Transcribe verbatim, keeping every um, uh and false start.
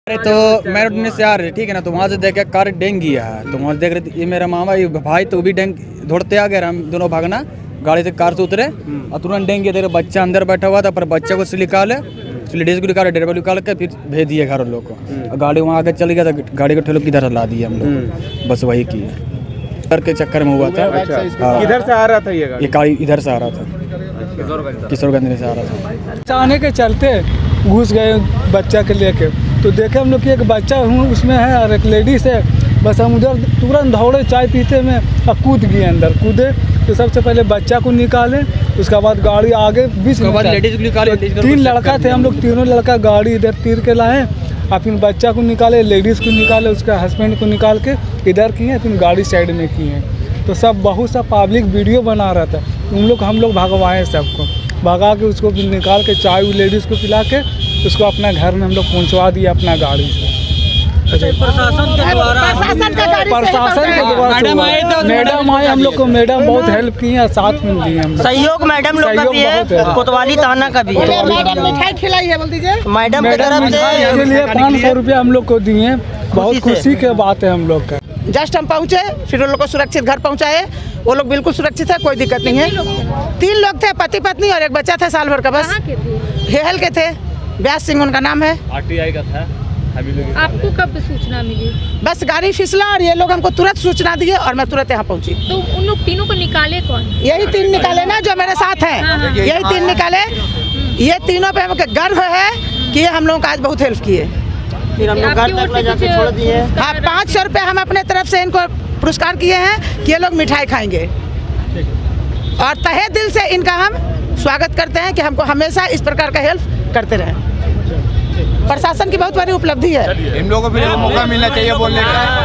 अरे तो मैं रोडने से आ रही ठीक है ना, तो वहाँ से देखे कार डेंग गया है, तो वहाँ से देख रहे ये मेरा मामा ये भाई तो भी डेंग दौड़ते आ गए, हम दोनों भागना गाड़ी से कार से उतरे और तुरंत डेंग गया। बच्चा अंदर बैठा हुआ था, पर बच्चे को से निकाले, लेडीज को निकाले, ड्राइवर निकाल के फिर भेज दिए घर लोग को। गाड़ी वहाँ आगे चल गया था, गाड़ी को ठेलो किधर ला दिया हम लोग, बस वही की के चक्कर में हुआ था। किधर से आ रहा था ये गाड़ी? ये गाड़ी इधर से आ रहा था, किशोरगंज से आ रहा था। आने के चलते घुस गए बच्चा के लेके, तो देखे हम लोग कि एक बच्चा हूँ उसमें है और एक लेडीज है। बस हम उधर तुरंत दौड़े, चाय पीते में और कूद गए अंदर। कूदे तो सबसे पहले बच्चा को निकाले, उसके बाद गाड़ी आगे बीच में लेडीज को निकाले। तीन लड़का थे हम लोग, तीनों लड़का गाड़ी इधर तीर के लाए और फिर बच्चा को निकाले, लेडीज़ को निकाले, उसका हस्बैंड को निकाल के इधर किए, फिर गाड़ी साइड में किए। तो सब बहुत सा पब्लिक वीडियो बना रहा था, उन लोग हम लोग भगवाए सबको, भगा के उसको निकाल के चाय लेडीज़ को पिला के उसको अपना घर में हम लोग पहुँचवा दिए अपना गाड़ी से। प्रशासन के द्वारा प्रशासन के द्वारा मैडम आए, हम लोग को मैडम बहुत हेल्प की है, साथ में दी है सहयोग मैडम लोग का भी है, कोतवाली थाना का भी है। मैडम मिठाई खिलाई है, बोल दीजिए। मैडम की तरफ से के लिए पाँच सौ रुपया हम लोग को दिए, बहुत खुशी के बात है हम लोग का। जस्ट हम पहुँचे, फिर उन लोग को सुरक्षित घर पहुँचाए, वो लोग बिल्कुल सुरक्षित है, कोई दिक्कत नहीं है। तीन लोग थे, पति पत्नी और एक बच्चा था साल भर का, बस हेहल के थे, व्यास सिंह उनका नाम है। आरटीआई का था। आपको कब सूचना मिली? बस गाड़ी फिसला और ये लोग हमको तुरंत सूचना दिए और मैं तुरंत यहाँ पहुँची। तो उन लोग तीनों को निकाले कौन? यही तीन निकाले ना जो मेरे साथ हैं, यही तीन निकाले। ये तीनों पे हमको गर्व है कि ये हम लोगों का आज बहुत हेल्प किए। फिर हम लोग घर तक ले जाके छोड़ दिए। हाँ, पाँच सौ रुपये हम अपने तरफ से इनको पुरस्कार किए हैं कि ये लोग मिठाई खाएंगे, और तहे दिल से इनका हम स्वागत करते हैं कि हमको हमेशा इस प्रकार का हेल्प करते रहें। प्रशासन की बहुत बड़ी उपलब्धि है। इन लोगों को भी मौका मिलना चाहिए बोलने का।